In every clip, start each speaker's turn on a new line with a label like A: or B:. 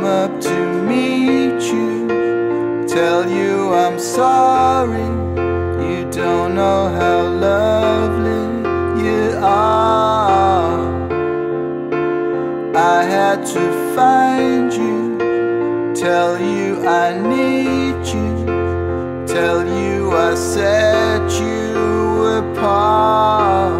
A: up to meet you, tell you I'm sorry. You don't know how lovely you are. I had to find you, tell you I need you, tell you I set you apart.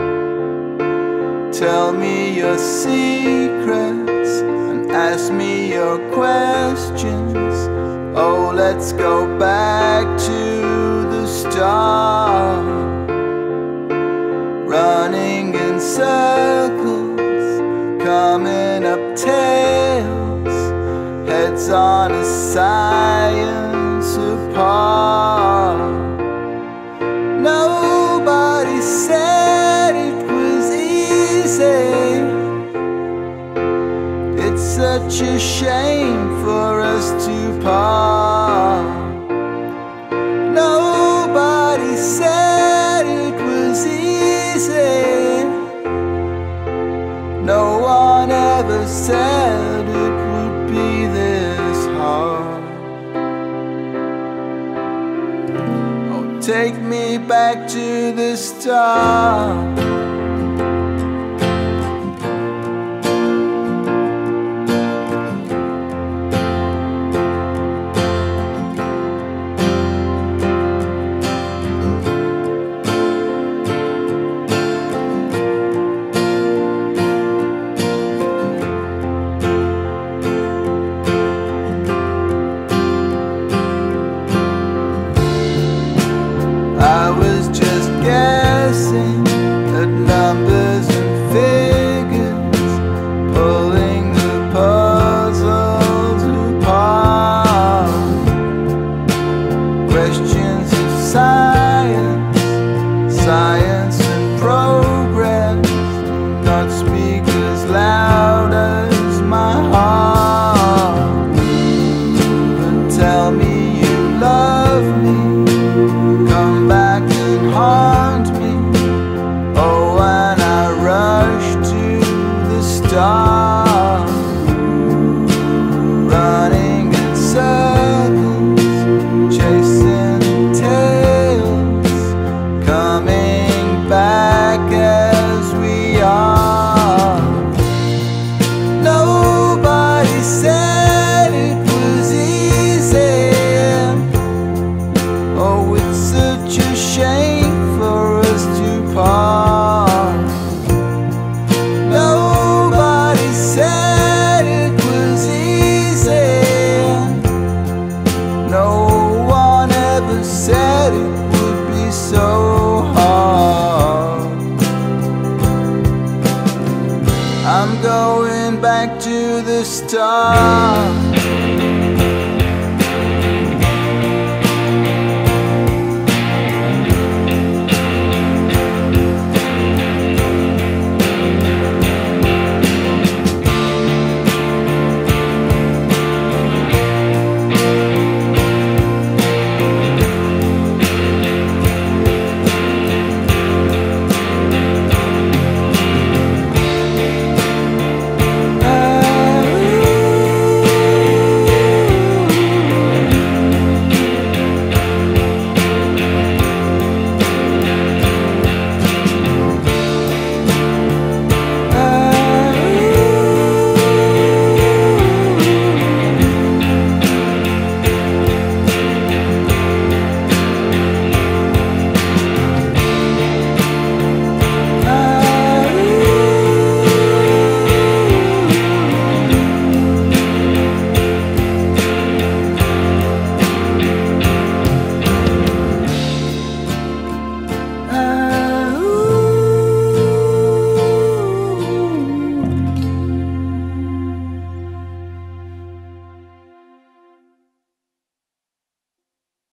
A: Tell me your secrets and ask me your questions. Oh, let's go back to the start. Running in circles, coming up tails, heads on a science apart. Nobody said it was easy. It's such a shame for us to part. Nobody said it was easy. No one ever said it would be this hard. Oh, take me back to the start. I was just guessing at numbers and figures, pulling the puzzles apart. Questions of science, science and progress do not speak as loud as my heart. But tell me you love me, come back and haunt me. Oh, and I rush to the start. Running in circles, chasing tails, coming back as we are. Nobody said it was easy. Oh, it's such a shame for us to part. Nobody said it was easy. No one ever said it would be so hard. I'm going back to the start.